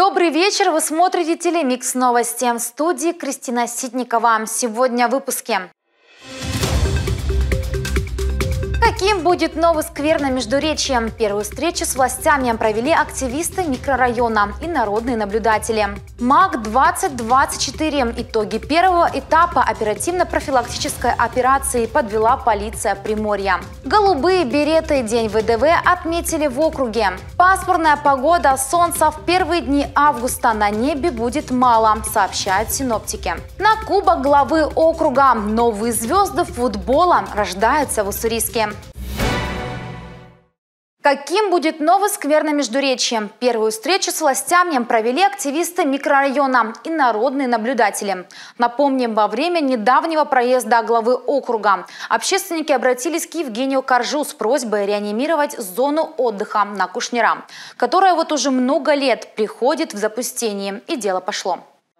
Добрый вечер, вы смотрите Телемикс новости. В студии Кристина Ситникова. Сегодня в выпуске. Каким будет новый сквер на Междуречье? Первую встречу с властями провели активисты микрорайона и народные наблюдатели. МАГ-2024. Итоги первого этапа оперативно-профилактической операции подвела полиция Приморья. Голубые береты День ВДВ отметили в округе. Пасмурная погода, солнца в первые дни августа на небе будет мало, сообщают синоптики. На Кубок главы округа новые звезды футбола рождаются в Уссурийске. Каким будет новый сквер на Междуречье? Первую встречу с властями провели активисты микрорайона и народные наблюдатели. Напомним, во время недавнего проезда главы округа общественники обратились к Евгению Коржу с просьбой реанимировать зону отдыха на Кушнира, которая вот уже много лет приходит в запустение, и дело пошло.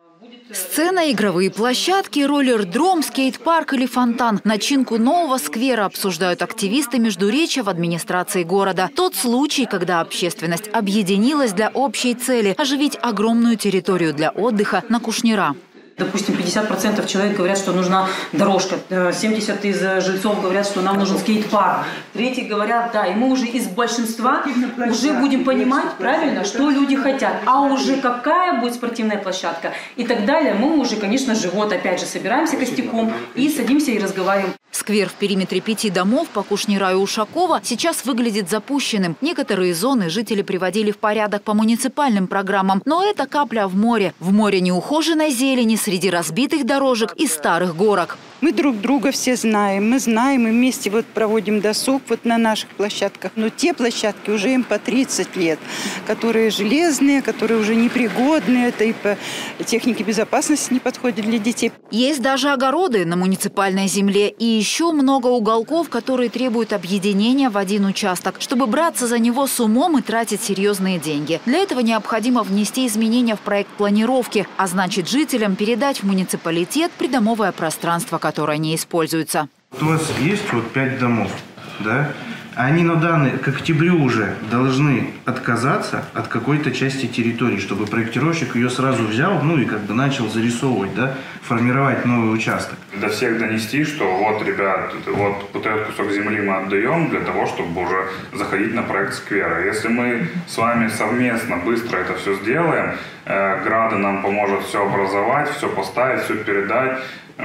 Сцена, игровые площадки, роллер-дром, скейт-парк или фонтан. Начинку нового сквера обсуждают активисты Междуречья в администрации города. Тот случай, когда общественность объединилась для общей цели – оживить огромную территорию для отдыха на Кушнира. Допустим, 50% человек говорят, что нужна дорожка, 70% из жильцов говорят, что нам нужен скейт-парк, третьи говорят, да, и мы уже из большинства уже будем понимать, правильно, что люди хотят, а уже какая будет спортивная площадка и так далее, мы уже, конечно же, вот опять же собираемся костяком и садимся и разговариваем. Сквер в периметре 5 домов по Кушнира и Ушакова сейчас выглядит запущенным. Некоторые зоны жители приводили в порядок по муниципальным программам, но это капля в море. В море неухоженной зелени среди разбитых дорожек и старых горок. Мы друг друга все знаем, мы знаем, и вместе вот проводим досуг вот на наших площадках. Но те площадки уже им по 30 лет, которые железные, которые уже непригодные, это и по технике безопасности не подходят для детей. Есть даже огороды на муниципальной земле и еще много уголков, которые требуют объединения в один участок, чтобы браться за него с умом и тратить серьезные деньги. Для этого необходимо внести изменения в проект планировки, а значит жителям передать в муниципалитет придомовое пространство, которое не используется. У вас есть вот 5 домов, да? Они на данный, к октябрю уже должны отказаться от какой-то части территории, чтобы проектировщик ее сразу взял, ну и как бы начал зарисовывать, да, формировать новый участок. До всех донести, что вот, ребят, вот этот кусок земли мы отдаем для того, чтобы уже заходить на проект сквера. Если мы с вами совместно быстро это все сделаем, Града нам поможет все образовать, все поставить, все передать,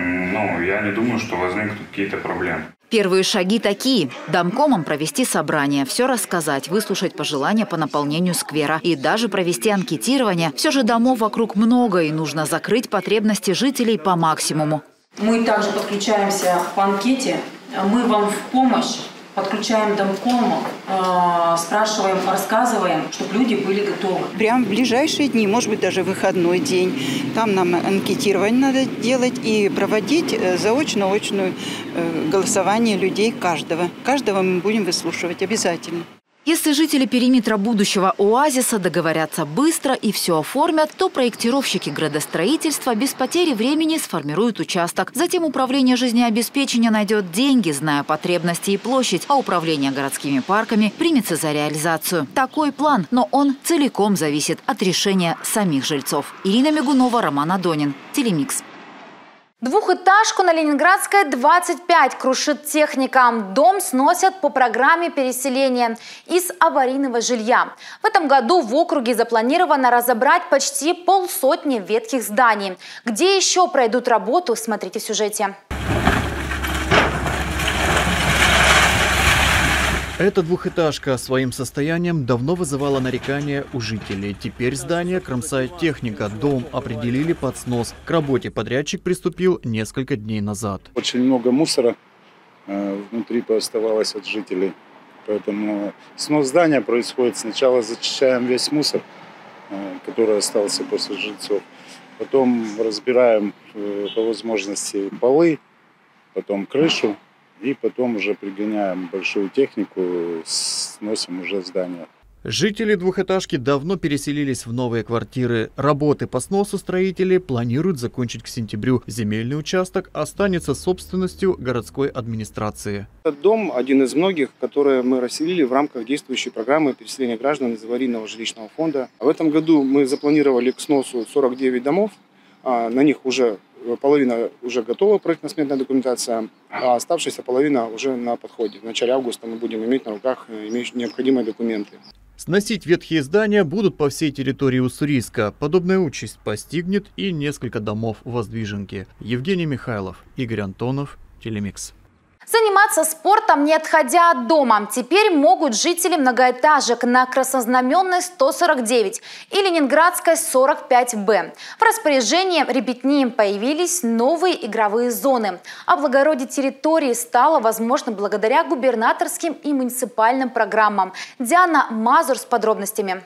ну, я не думаю, что возникнут какие-то проблемы. Первые шаги такие. Домкомам провести собрание, все рассказать, выслушать пожелания по наполнению сквера и даже провести анкетирование. Все же домов вокруг много и нужно закрыть потребности жителей по максимуму. Мы также подключаемся по анкете, мы вам в помощь. Подключаем домком, спрашиваем, рассказываем, чтобы люди были готовы. Прямо в ближайшие дни, может быть, даже выходной день, там нам анкетирование надо делать и проводить заочно-очное голосование людей каждого. Каждого мы будем выслушивать обязательно. Если жители периметра будущего оазиса договорятся быстро и все оформят, то проектировщики градостроительства без потери времени сформируют участок. Затем управление жизнеобеспечения найдет деньги, зная потребности и площадь, а управление городскими парками примется за реализацию. Такой план, но он целиком зависит от решения самих жильцов. Ирина Мигунова, Роман Адонин, Телемикс. Двухэтажку на Ленинградской 25 крушит техника. Дом сносят по программе переселения из аварийного жилья. В этом году в округе запланировано разобрать почти 50 ветхих зданий. Где еще пройдут работу, смотрите в сюжете. Эта двухэтажка своим состоянием давно вызывала нарекания у жителей. Теперь здание кромсает техника. Дом определили под снос. К работе подрядчик приступил несколько дней назад. Очень много мусора внутри оставалось от жителей. Поэтому снос здания происходит. Сначала зачищаем весь мусор, который остался после жильцов. Потом разбираем по возможности полы, потом крышу. И потом уже пригоняем большую технику, сносим уже здание. Жители двухэтажки давно переселились в новые квартиры. Работы по сносу строители планируют закончить к сентябрю. Земельный участок останется собственностью городской администрации. Этот дом один из многих, которые мы расселили в рамках действующей программы переселения граждан из аварийного жилищного фонда. В этом году мы запланировали к сносу 49 домов. На них уже половина уже готова, проектно-сметная документация, а оставшаяся половина уже на подходе. В начале августа мы будем иметь на руках необходимые документы. Сносить ветхие здания будут по всей территории Уссурийска. Подобная участь постигнет и несколько домов в Воздвиженке. Евгений Михайлов, Игорь Антонов, Телемикс. Заниматься спортом, не отходя от дома, теперь могут жители многоэтажек на Краснознаменной 149 и Ленинградской 45Б. В распоряжении ребятни появились новые игровые зоны. Облагородить территории стало возможно благодаря губернаторским и муниципальным программам. Диана Мазур с подробностями.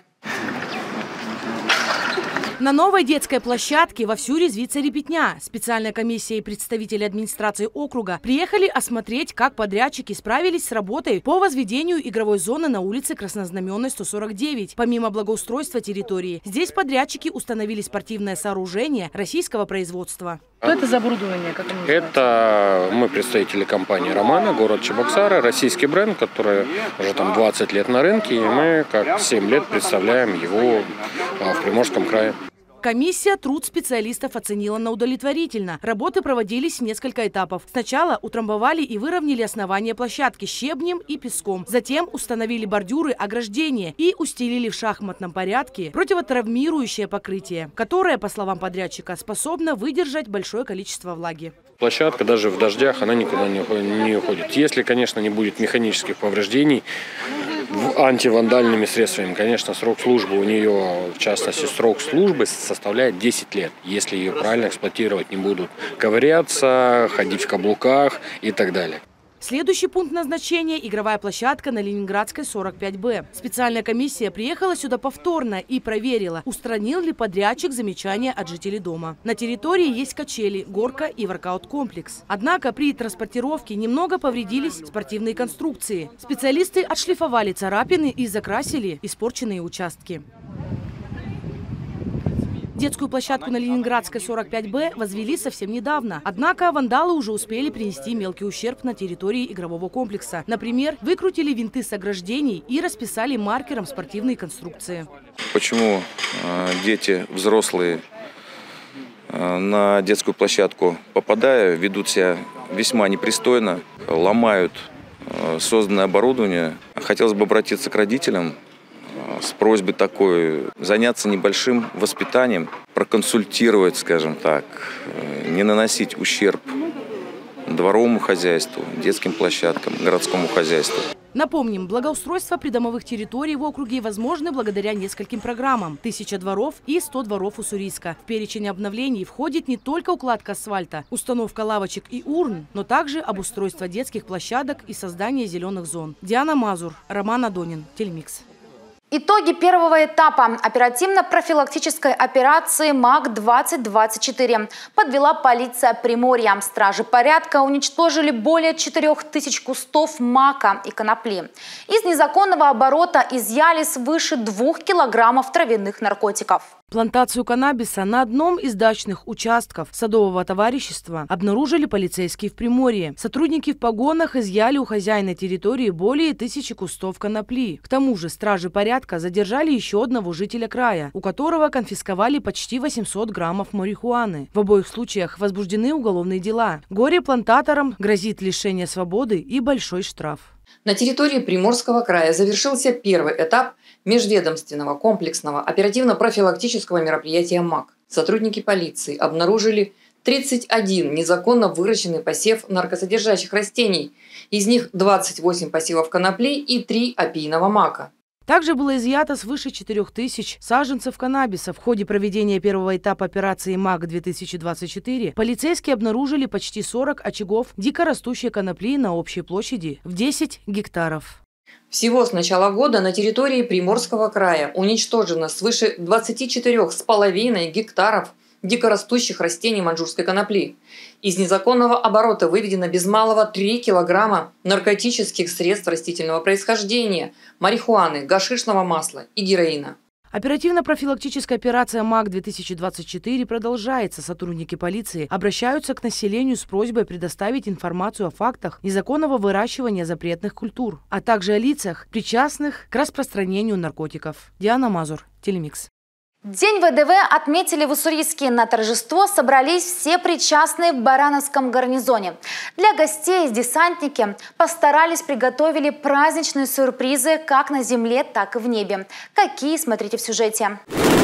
На новой детской площадке вовсю резвится ребятня. Специальная комиссия и представители администрации округа приехали осмотреть, как подрядчики справились с работой по возведению игровой зоны на улице Краснознаменной 149. Помимо благоустройства территории, здесь подрядчики установили спортивное сооружение российского производства. Что это за оборудование? Как оно называется? Это мы представители компании «Романа», город Чебоксары, российский бренд, который уже там 20 лет на рынке, и мы как 7 лет представляем его в Приморском крае. Комиссия труд специалистов оценила на удовлетворительно. Работы проводились в несколько этапов. Сначала утрамбовали и выровняли основание площадки щебнем и песком. Затем установили бордюры ограждения и устелили в шахматном порядке противотравмирующее покрытие, которое, по словам подрядчика, способно выдержать большое количество влаги. Площадка даже в дождях она никуда не уходит. Если, конечно, не будет механических повреждений антивандальными средствами. Конечно, срок службы у нее, в частности, срок службы составляет 10 лет, если ее правильно эксплуатировать не будут ковыряться, ходить в каблуках и так далее. Следующий пункт назначения – игровая площадка на Ленинградской 45Б. Специальная комиссия приехала сюда повторно и проверила, устранил ли подрядчик замечания от жителей дома. На территории есть качели, горка и воркаут-комплекс. Однако при транспортировке немного повредились спортивные конструкции. Специалисты отшлифовали царапины и закрасили испорченные участки. Детскую площадку на Ленинградской 45Б возвели совсем недавно. Однако вандалы уже успели принести мелкий ущерб на территории игрового комплекса. Например, выкрутили винты с ограждений и расписали маркером спортивные конструкции. Почему дети, взрослые, на детскую площадку попадая, ведут себя весьма непристойно, ломают созданное оборудование? Хотелось бы обратиться к родителям с просьбой такой: заняться небольшим воспитанием, проконсультировать, скажем так, не наносить ущерб дворовому хозяйству, детским площадкам, городскому хозяйству. Напомним, благоустройство придомовых территорий в округе возможно благодаря нескольким программам: 1000 дворов и 100 дворов Уссурийска. В перечень обновлений входит не только укладка асфальта, установка лавочек и урн, но также обустройство детских площадок и создание зеленых зон. Диана Мазур, Роман Адонин, Телемикс. Итоги первого этапа оперативно-профилактической операции МАК-2024 подвела полиция Приморья. Стражи порядка уничтожили более 4000 кустов мака и конопли. Из незаконного оборота изъяли свыше 2 килограммов травяных наркотиков. Плантацию каннабиса на одном из дачных участков садового товарищества обнаружили полицейские в Приморье. Сотрудники в погонах изъяли у хозяина территории более 1000 кустов конопли. К тому же стражи порядка задержали еще одного жителя края, у которого конфисковали почти 800 граммов марихуаны. В обоих случаях возбуждены уголовные дела. Горе-плантаторам грозит лишение свободы и большой штраф. На территории Приморского края завершился первый этап межведомственного комплексного оперативно-профилактического мероприятия МАК. Сотрудники полиции обнаружили 31 незаконно выращенный посев наркосодержащих растений. Из них 28 посевов конопли и 3 опийного мака. Также было изъято свыше 4000 саженцев каннабиса. В ходе проведения первого этапа операции МАК-2024 полицейские обнаружили почти 40 очагов дикорастущей конопли на общей площади в 10 гектаров. Всего с начала года на территории Приморского края уничтожено свыше 24,5 гектаров дикорастущих растений маньчжурской конопли. Из незаконного оборота выведено без малого 3 килограмма наркотических средств растительного происхождения, марихуаны, гашишного масла и героина. Оперативно-профилактическая операция МАК-2024 продолжается. Сотрудники полиции обращаются к населению с просьбой предоставить информацию о фактах незаконного выращивания запретных культур, а также о лицах, причастных к распространению наркотиков. Диана Мазур, Телемикс. День ВДВ отметили в Уссурийске. На торжество собрались все причастные в Барановском гарнизоне. Для гостей десантники постарались, приготовили праздничные сюрпризы как на земле, так и в небе. Какие, смотрите в сюжете.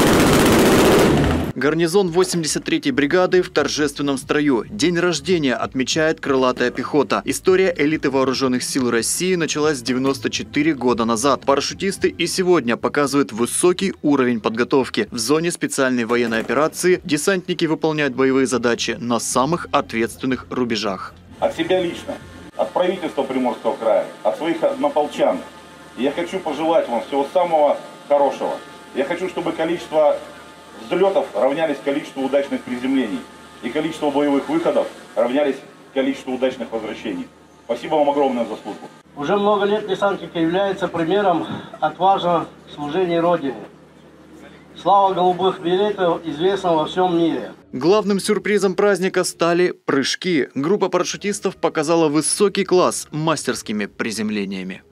Гарнизон 83-й бригады в торжественном строю. День рождения отмечает крылатая пехота. История элиты вооруженных сил России началась 94 года назад. Парашютисты и сегодня показывают высокий уровень подготовки. В зоне специальной военной операции десантники выполняют боевые задачи на самых ответственных рубежах. От себя лично, от правительства Приморского края, от своих однополчан. Я хочу пожелать вам всего самого хорошего. Я хочу, чтобы количество взлетов равнялись количеству удачных приземлений, и количество боевых выходов равнялись количеству удачных возвращений. Спасибо вам огромное за службу. Уже много лет десантники являются примером отважного служения Родине. Слава голубых беретов известна во всем мире. Главным сюрпризом праздника стали прыжки. Группа парашютистов показала высокий класс мастерскими приземлениями.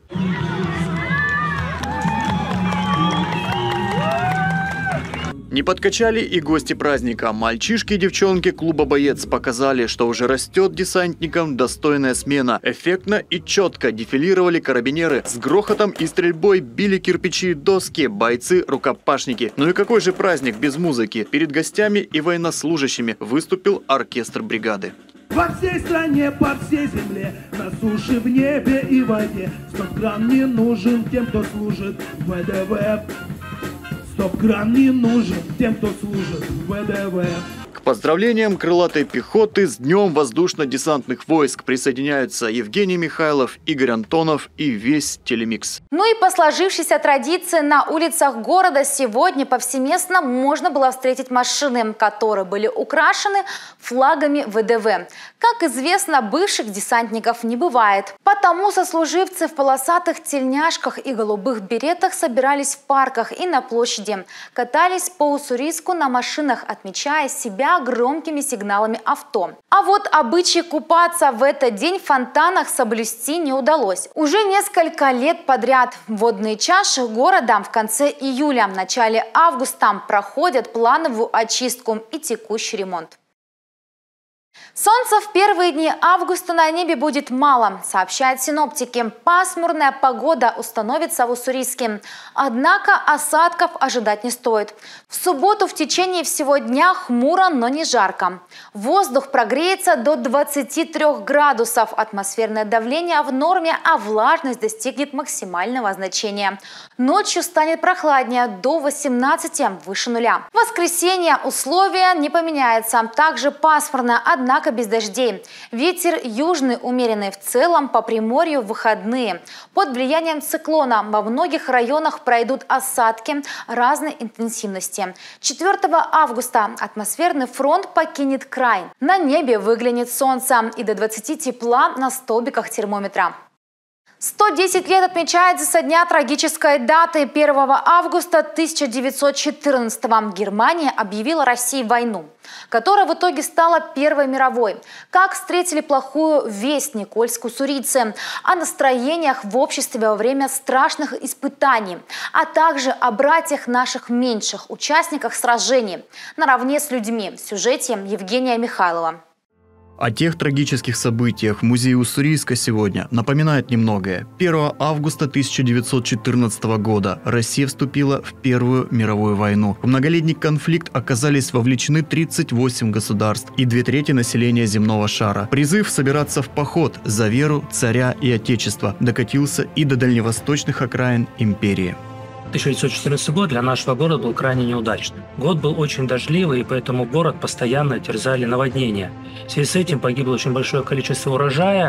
Не подкачали и гости праздника. Мальчишки и девчонки клуба «Боец» показали, что уже растет десантникам достойная смена. Эффектно и четко дефилировали карабинеры. С грохотом и стрельбой били кирпичи и доски бойцы-рукопашники. Ну и какой же праздник без музыки? Перед гостями и военнослужащими выступил оркестр бригады. Во всей стране, по всей земле, на суше, в небе и в воде. Стоп-кран не нужен тем, кто служит в ВДВ. Стоп-кран не нужен тем, кто служит в ВДВ. К поздравлениям крылатой пехоты с Днем воздушно-десантных войск присоединяются Евгений Михайлов, Игорь Антонов и весь Телемикс. Ну и по сложившейся традиции на улицах города сегодня повсеместно можно было встретить машины, которые были украшены флагами ВДВ. Как известно, бывших десантников не бывает. Потому сослуживцы в полосатых тельняшках и голубых беретах собирались в парках и на площади. Катались по Уссурийску на машинах, отмечая себя громкими сигналами авто. А вот обычай купаться в этот день в фонтанах соблюсти не удалось. Уже несколько лет подряд водные чаши города в конце июля, в начале августа проходят плановую очистку и текущий ремонт. Солнца в первые дни августа на небе будет мало, сообщают синоптики. Пасмурная погода установится в Уссурийске. Однако осадков ожидать не стоит. В субботу в течение всего дня хмуро, но не жарко. Воздух прогреется до 23 градусов. Атмосферное давление в норме, а влажность достигнет максимального значения. Ночью станет прохладнее до 18, выше нуля. В воскресенье условия не поменяются. Также пасмурно, однако без дождей. Ветер южный умеренный. В целом по Приморью в выходные. Под влиянием циклона во многих районах пройдут осадки разной интенсивности. 4 августа атмосферный фронт покинет край. На небе выглянет солнце и до 20 тепла на столбиках термометра. 110 лет отмечается со дня трагической даты. 1 августа 1914-го Германия объявила России войну, которая в итоге стала Первой мировой. Как встретили плохую весть никольско-уссурийцы, о настроениях в обществе во время страшных испытаний, а также о братьях наших меньших, участниках сражений, наравне с людьми. В сюжете Евгения Михайлова. О тех трагических событиях в музее Уссурийска сегодня напоминает немногое. 1 августа 1914 года Россия вступила в Первую мировую войну. В многолетний конфликт оказались вовлечены 38 государств и 2/3 населения земного шара. Призыв собираться в поход за веру, царя и отечества докатился и до дальневосточных окраин империи. 1914 год для нашего города был крайне неудачным. Год был очень дождливый, и поэтому город постоянно терзали наводнения. В связи с этим погибло очень большое количество урожая,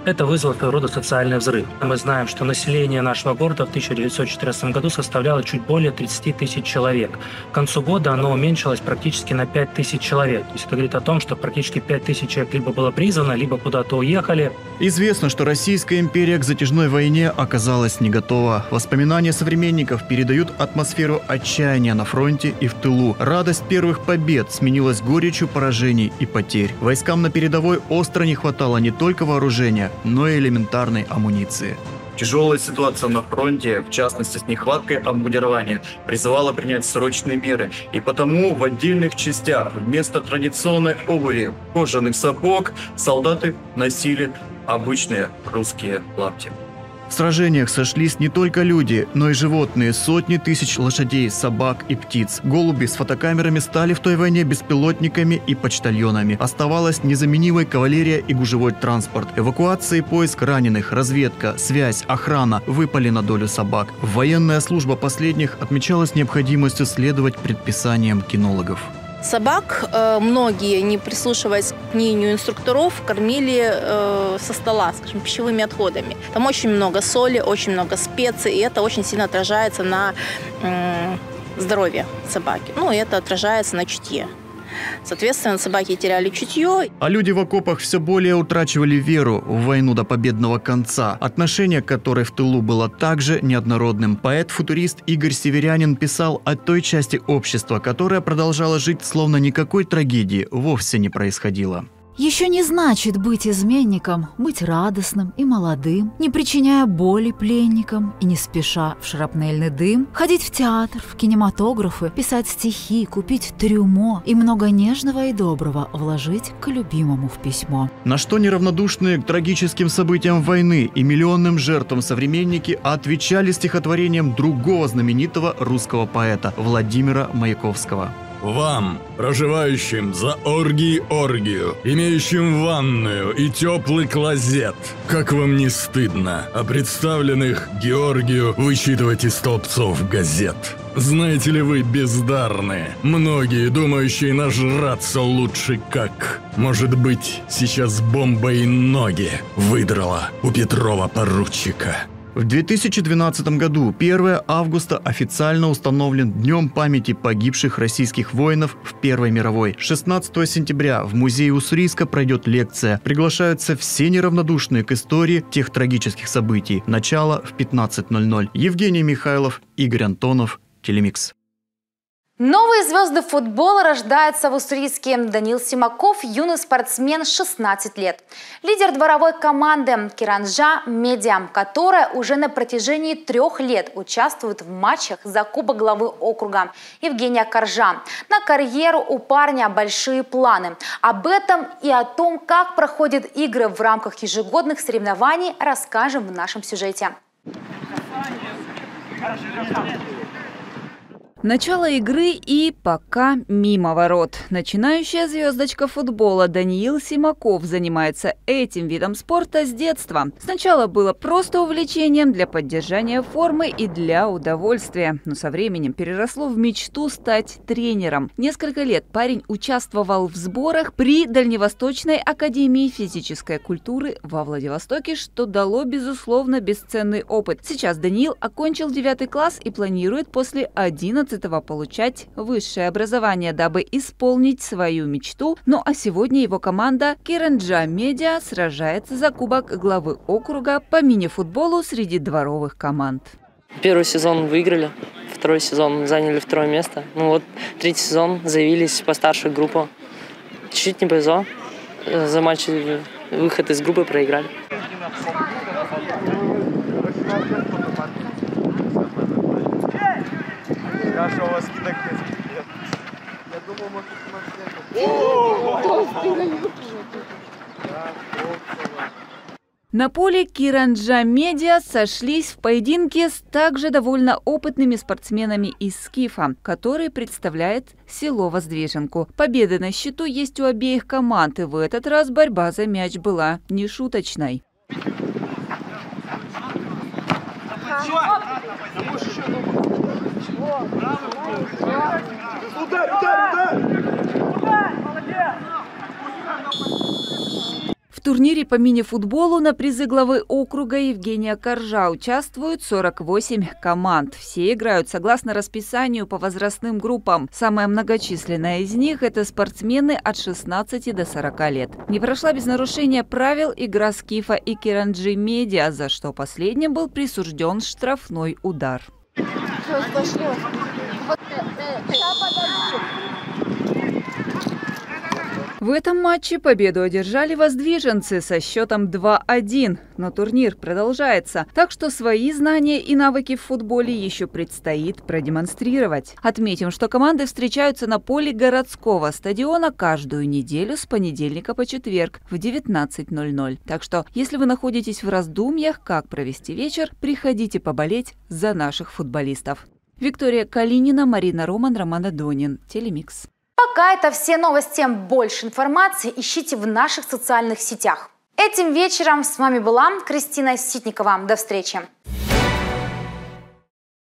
Это вызвало своего рода социальный взрыв. Мы знаем, что население нашего города в 1914 году составляло чуть более 30 тысяч человек. К концу года оно уменьшилось практически на 5 тысяч человек. То есть это говорит о том, что практически 5 тысяч человек либо было призвано, либо куда-то уехали. Известно, что Российская империя к затяжной войне оказалась не готова. Воспоминания современников передают атмосферу отчаяния на фронте и в тылу. Радость первых побед сменилась горечью поражений и потерь. Войскам на передовой остро не хватало не только вооружения, но и элементарной амуниции. Тяжелая ситуация на фронте, в частности с нехваткой обмундирования, призывала принять срочные меры. И потому в отдельных частях вместо традиционной обуви кожаных сапог солдаты носили обычные русские лапти. В сражениях сошлись не только люди, но и животные, сотни тысяч лошадей, собак и птиц. Голуби с фотокамерами стали в той войне беспилотниками и почтальонами. Оставалась незаменимой кавалерия и гужевой транспорт. Эвакуация и поиск раненых, разведка, связь, охрана выпали на долю собак. Военная служба последних отмечалась необходимостью следовать предписаниям кинологов. Собак многие, не прислушиваясь к мнению инструкторов, кормили со стола, скажем, пищевыми отходами. Там очень много соли, очень много специй, и это очень сильно отражается на здоровье собаки. Ну, и это отражается на чутье. Соответственно, собаки теряли чутье. А люди в окопах все более утрачивали веру в войну до победного конца, отношение к которой в тылу было также неоднородным. Поэт-футурист Игорь Северянин писал о той части общества, которая продолжала жить, словно никакой трагедии вовсе не происходило. Еще не значит быть изменником, быть радостным и молодым, не причиняя боли пленникам и не спеша в шрапнельный дым, ходить в театр, в кинематографы, писать стихи, купить трюмо и много нежного и доброго вложить к любимому в письмо. На что неравнодушные к трагическим событиям войны и миллионным жертвам современники отвечали стихотворением другого знаменитого русского поэта Владимира Маяковского. Вам, проживающим за оргию, имеющим ванную и теплый клозет, как вам не стыдно о представленных Георгию вычитывать из столбцов газет? Знаете ли вы, бездарные, многие, думающие нажраться лучше как? Может быть, сейчас бомба и ноги выдрала у Петрова поручика? В 2012 году 1 августа официально установлен Днем памяти погибших российских воинов в Первой мировой. 16 сентября в музее Уссурийска пройдет лекция. Приглашаются все неравнодушные к истории тех трагических событий. Начало в 15:00. Евгений Михайлов, Игорь Антонов, Телемикс. Новые звезды футбола рождаются в Уссурийске. Даниил Симаков – юный спортсмен, 16 лет. Лидер дворовой команды «Киранджа Медиа», которая уже на протяжении 3 лет участвует в матчах за Кубок главы округа Евгения Коржа. На карьеру у парня большие планы. Об этом и о том, как проходят игры в рамках ежегодных соревнований, расскажем в нашем сюжете. Начало игры и пока мимо ворот. Начинающая звездочка футбола Даниил Симаков занимается этим видом спорта с детства. Сначала было просто увлечением для поддержания формы и для удовольствия, но со временем переросло в мечту стать тренером. Несколько лет парень участвовал в сборах при Дальневосточной академии физической культуры во Владивостоке, что дало, безусловно, бесценный опыт. Сейчас Даниил окончил 9 класс и планирует после 11 получать высшее образование, дабы исполнить свою мечту. Ну а сегодня его команда «Киранджа Медиа» сражается за Кубок главы округа по мини-футболу среди дворовых команд. Первый сезон выиграли, второй сезон заняли 2 место. Ну вот, 3-й сезон заявились по старшей группе. Чуть-чуть не повезло. За матч выход из группы проиграли. Хорошо, у вас так нет. Я думал, может, На поле «Киранджа Медиа» сошлись в поединке с также довольно опытными спортсменами из Скифа, который представляет село Воздвиженку. Победы на счету есть у обеих команд, и в этот раз борьба за мяч была нешуточной. турнире по мини-футболу на призы главы округа Евгения Коржа участвуют 48 команд. Все играют согласно расписанию по возрастным группам. Самая многочисленная из них – это спортсмены от 16 до 40 лет. Не прошла без нарушения правил игра Скифа и Киранджи Медиа, за что последним был присужден штрафной удар. В этом матче победу одержали воздвиженцы со счетом 2-1. Но турнир продолжается, так что свои знания и навыки в футболе еще предстоит продемонстрировать. Отметим, что команды встречаются на поле городского стадиона каждую неделю с понедельника по четверг в 19:00. Так что, если вы находитесь в раздумьях, как провести вечер, приходите поболеть за наших футболистов. Виктория Калинина, Марина Роман, Роман Адонин. Телемикс. Пока это все новости. Больше информации ищите в наших социальных сетях. Этим вечером с вами была Кристина Ситникова. До встречи.